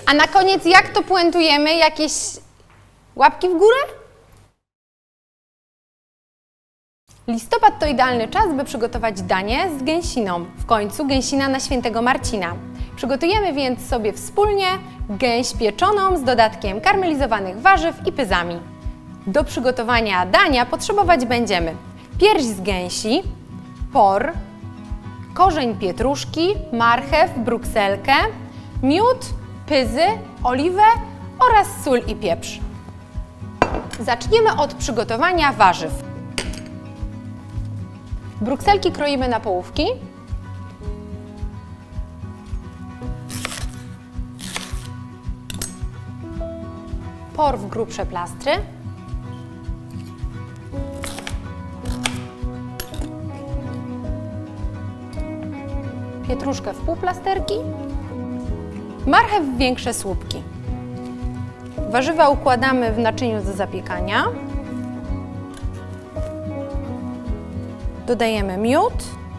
A na koniec jak to puentujemy? Jakieś łapki w górę? Listopad to idealny czas, by przygotować danie z gęsiną. W końcu gęsina na Świętego Marcina. Przygotujemy więc sobie wspólnie gęś pieczoną z dodatkiem karmelizowanych warzyw i pyzami. Do przygotowania dania potrzebować będziemy pierś z gęsi, por, korzeń pietruszki, marchew, brukselkę, miód, pyzy, oliwę oraz sól i pieprz. Zaczniemy od przygotowania warzyw. Brukselki kroimy na połówki. Por w grubsze plastry. Pietruszkę w półplasterki. Marchew w większe słupki. Warzywa układamy w naczyniu do zapiekania. Dodajemy miód.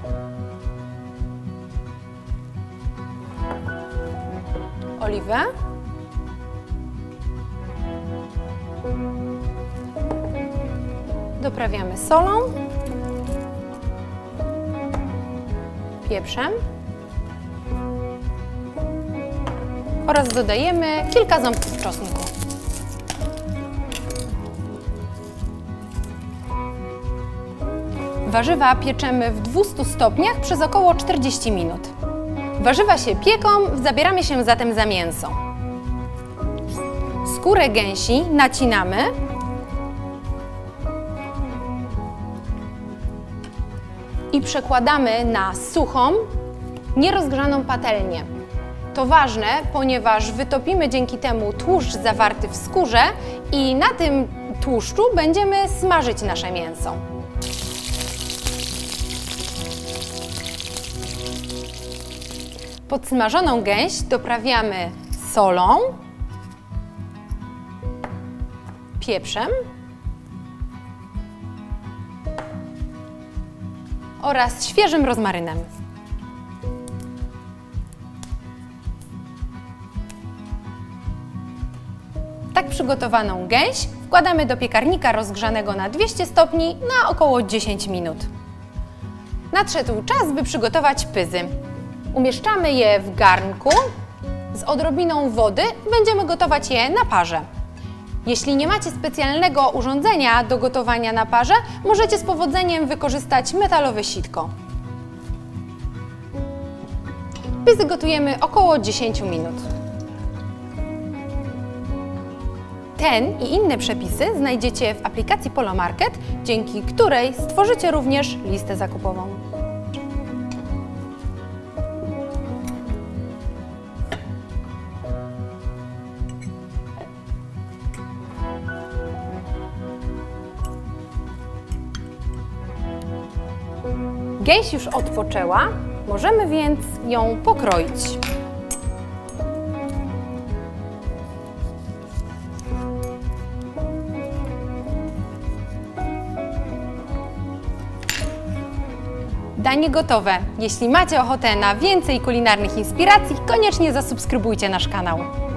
Oliwę. Doprawiamy solą, pieprzem oraz dodajemy kilka ząbków czosnku. Warzywa pieczemy w 200 stopniach przez około 40 minut. Warzywa się pieką, zabieramy się zatem za mięso. Skórę gęsi nacinamy i przekładamy na suchą, nierozgrzaną patelnię. To ważne, ponieważ wytopimy dzięki temu tłuszcz zawarty w skórze i na tym tłuszczu będziemy smażyć nasze mięso. Podsmażoną gęś doprawiamy solą, pieprzem oraz świeżym rozmarynem. Tak przygotowaną gęś wkładamy do piekarnika rozgrzanego na 200 stopni na około 10 minut. Nadszedł czas, by przygotować pyzy. Umieszczamy je w garnku z odrobiną wody, będziemy gotować je na parze. Jeśli nie macie specjalnego urządzenia do gotowania na parze, możecie z powodzeniem wykorzystać metalowe sitko. Pyzy gotujemy około 10 minut. Ten i inne przepisy znajdziecie w aplikacji Polomarket, dzięki której stworzycie również listę zakupową. Gęś już odpoczęła, możemy więc ją pokroić. Danie gotowe. Jeśli macie ochotę na więcej kulinarnych inspiracji, koniecznie zasubskrybujcie nasz kanał.